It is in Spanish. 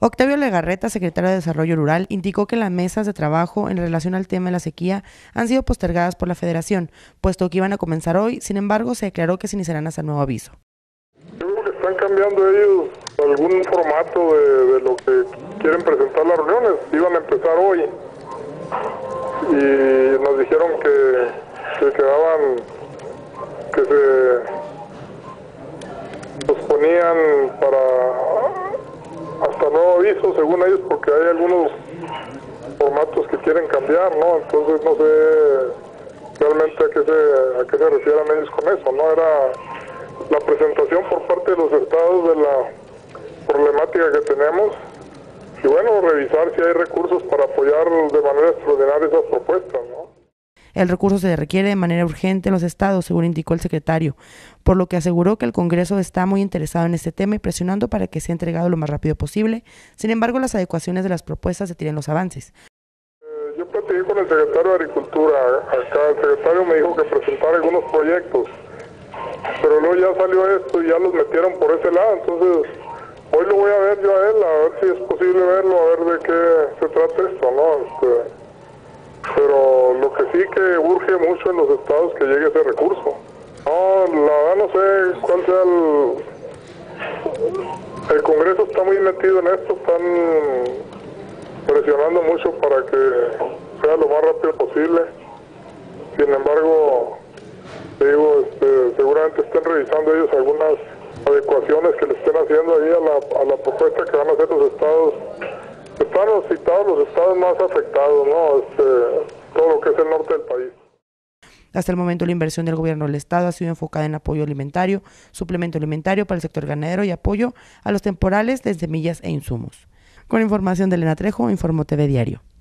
Octavio Legarreta, secretario de Desarrollo Rural, indicó que las mesas de trabajo en relación al tema de la sequía han sido postergadas por la Federación, puesto que iban a comenzar hoy. Sin embargo, se declaró que se iniciarán hasta nuevo aviso. Yo creo que están cambiando ellos algún formato de lo que quieren presentar las reuniones. Iban a empezar hoy y nos dijeron que quedaban, que se posponían hasta nuevo aviso, según ellos, porque hay algunos formatos que quieren cambiar, ¿no? Entonces no sé realmente a qué se refieran ellos con eso, ¿no? Era la presentación por parte de los estados de la problemática que tenemos y bueno, revisar si hay recursos para apoyar de manera extraordinaria esas propuestas, ¿no? El recurso se requiere de manera urgente en los estados, según indicó el secretario, por lo que aseguró que el Congreso está muy interesado en este tema y presionando para que sea entregado lo más rápido posible. Sin embargo, las adecuaciones de las propuestas detienen los avances. Yo platiqué con el secretario de Agricultura acá, el secretario me dijo que presentara algunos proyectos, pero luego ya salió esto y ya los metieron por ese lado, entonces hoy lo voy a ver yo a él, a ver si es posible verlo, a ver de qué se trata esto, ¿no? Pero lo que sí que urge mucho en los estados que llegue ese recurso. No, la verdad no sé cuál sea el Congreso está muy metido en esto, están presionando mucho para que sea lo más rápido posible. Sin embargo, digo, seguramente estén revisando ellos algunas adecuaciones que le estén haciendo ahí a la propuesta que van a hacer los estados. Están citados los estados más afectados, ¿no? Todo lo que es el norte del país. Hasta el momento, la inversión del gobierno del estado ha sido enfocada en apoyo alimentario, suplemento alimentario para el sector ganadero y apoyo a los temporales de semillas e insumos. Con información de Elena Trejo, informó TV Diario.